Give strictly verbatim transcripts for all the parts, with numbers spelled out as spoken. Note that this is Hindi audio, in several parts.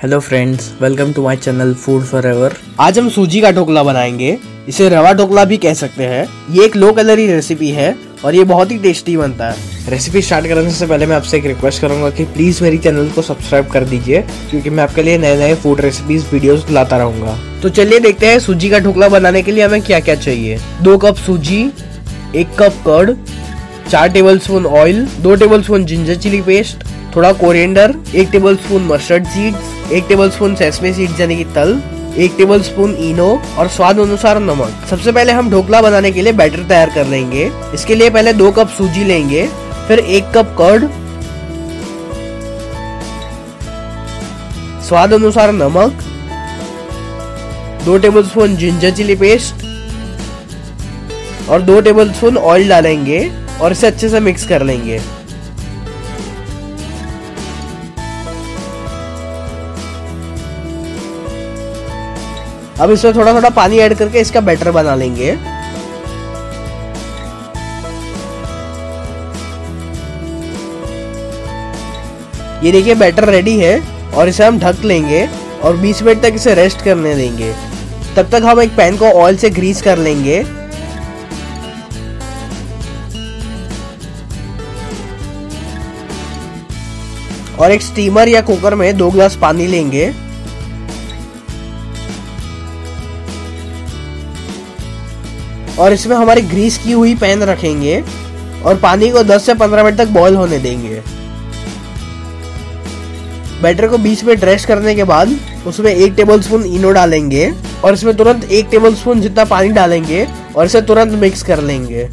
Hello friends, welcome to my channel food forever. आज हम सूजी का ढोकला बनाएंगे। इसे रवा ढोकला भी कह सकते हैं। ये एक लो कैलोरी रेसिपी है और ये बहुत ही टेस्टी बनता है। रेसिपी स्टार्ट करने से पहले मैं आपसे एक रिक्वेस्ट करूंगा कि प्लीज मेरी चैनल को सब्सक्राइब कर दीजिए, क्योंकि मैं आपके लिए नए नए फूड रेसिपीज वीडियोस लाता रहूंगा। तो चलिए देखते हैं सूजी का ढोकला बनाने के लिए हमें क्या क्या चाहिए। दो कप सूजी, एक कप कर्ड, चार टेबल स्पून ऑयल, दो tablespoon ginger chilli paste, थोड़ा कोरिएंडर, एक टेबल स्पून मस्टर्ड सीड्स, एक टेबल स्पून सेसमे सीड्स यानी कि तल, एक टेबल स्पून इनो और स्वाद अनुसार नमक। सबसे पहले हम ढोकला बनाने के लिए बैटर तैयार कर लेंगे। इसके लिए पहले दो कप सूजी लेंगे, फिर एक कप कर्ड, स्वाद अनुसार नमक, दो tablespoon ginger chilli paste और दो टेबल स्पून ऑयल डालेंगे और इसे अच्छे से मिक्स कर लेंगे। अब इसमें थोड़ा थोड़ा पानी ऐड करके इसका बैटर बना लेंगे। ये देखिए बैटर रेडी है और इसे हम ढक लेंगे और बीस मिनट तक इसे रेस्ट करने देंगे। तब तक हम एक पैन को ऑयल से ग्रीस कर लेंगे। और एक स्टीमर या कुकर में दो ग्लास पानी लेंगे। और इसमें हमारी ग्रीस की हुई पैन रखेंगे और पानी को दस से पंद्रह मिनट तक बॉईल होने देंगे। बैटर को बीस मिनट रेस्ट करने के बाद उसमें एक टेबलस्पून इनो डालेंगे और इसमें तुरंत एक टेबलस्पून जितना पानी डालेंगे और इसे तुरंत मिक्स कर लेंगे।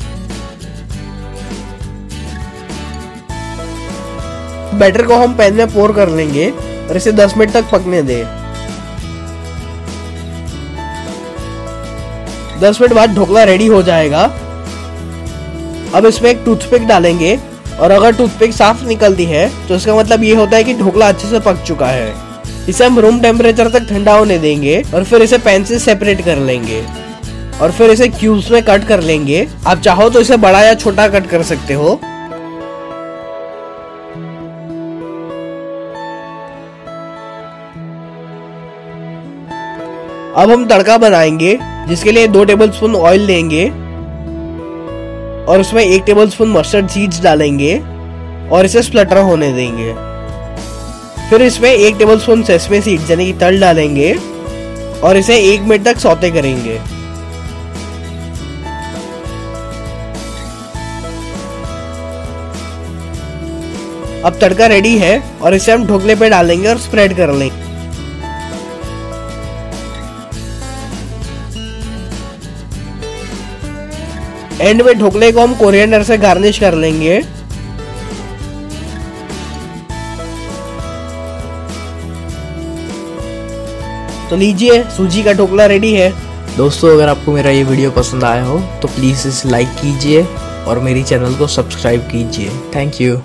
बैटर को हम पैन में पोर कर लेंगे और इसे दस मिनट तक पकने दें। दस मिनट बाद ढोकला रेडी हो जाएगा। अब इसमें एक टूथपिक डालेंगे और अगर टूथपिक साफ निकलती है तो इसका मतलब ये होता है कि ढोकला अच्छे से पक चुका है। इसे हम रूम टेम्परेचर तक ठंडा होने देंगे और फिर इसे पैन से सेपरेट कर लेंगे और फिर इसे क्यूब्स में कट कर लेंगे। आप चाहो तो इसे बड़ा या छोटा कट कर सकते हो। अब हम तड़का बनाएंगे, जिसके लिए दो टेबलस्पून ऑयल लेंगे और उसमें एक टेबलस्पून मस्टर्ड सीड्स डालेंगे और इसे स्प्लटर होने देंगे। फिर इसमें एक टेबलस्पून सेसमे सीड्स यानी कि तल डालेंगे और इसे एक मिनट तक सौते करेंगे। अब तड़का रेडी है और इसे हम ढोकले पे डालेंगे और स्प्रेड कर लेंगे। एंड में ढोकले को हम कोरिएंडर से गार्निश कर लेंगे। तो लीजिए, सूजी का ढोकला रेडी है। दोस्तों, अगर आपको मेरा ये वीडियो पसंद आया हो तो प्लीज इसे लाइक कीजिए और मेरी चैनल को सब्सक्राइब कीजिए। Thank you.